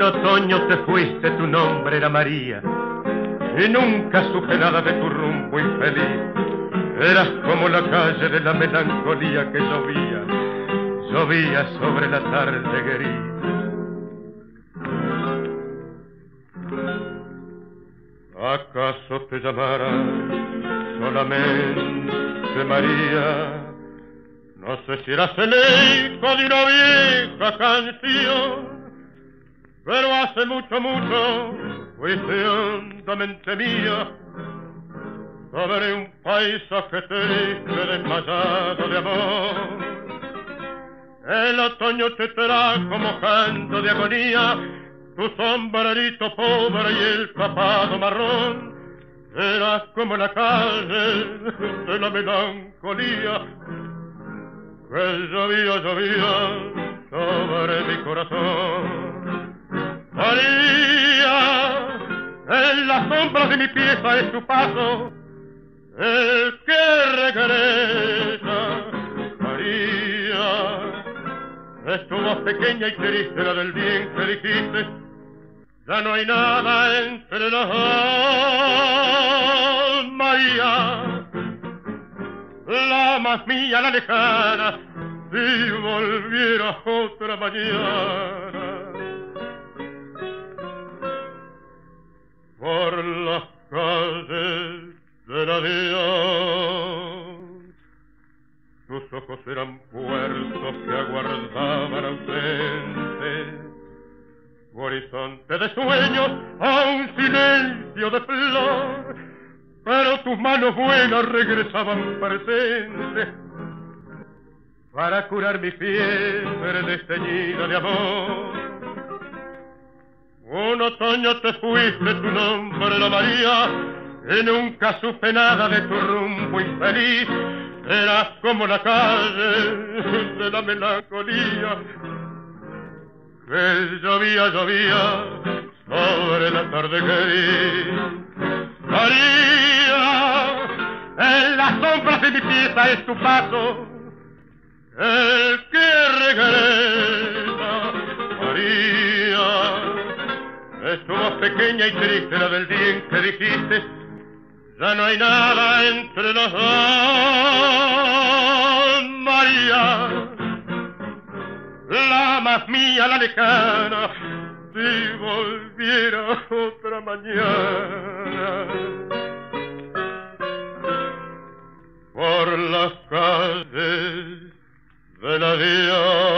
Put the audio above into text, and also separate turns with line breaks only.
Un otoño te fuiste, tu nombre era María, y nunca supe nada de tu rumbo infeliz. Eras como la calle de la melancolía que llovía, llovía sobre la tarde gris. ¿Acaso te llamará solamente María? No sé si eras el eco de una vieja canción, pero hace mucho, mucho fuiste hondamente mía. Sobre un paisaje triste desmayado de amor, el otoño te trajo como canto de agonía, tu sombrerito pobre y el tapado marrón. Eras como la calle de la melancolía que llovía, llovía sobre mi corazón. María, en las sombras de mi pieza es tu paso, el que regresa. María, es tu voz pequeña y triste, la del bien que dijiste. Ya no hay nada entre las dos. María, la más mía, la lejana, si volviera otra mañana por las calles de la Dios. Tus ojos eran puertos que aguardaban ausentes, horizonte de sueños a un silencio de flor, pero tus manos buenas regresaban presentes para curar mi fiebre desteñida de amor. Un otoño te fuiste, tu nombre era María, y nunca supe nada de tu rumbo infeliz. Eras como la calle de la melancolía que llovía, llovía sobre la tarde gris. María, en las sombras de mi pieza es tu paso, el que regresa. María, es tu voz pequeña y triste, la del día en que dijiste. Ya no hay nada entre los dos. María, la más mía, la lejana, si volviera otra mañana por las calles de la Dios.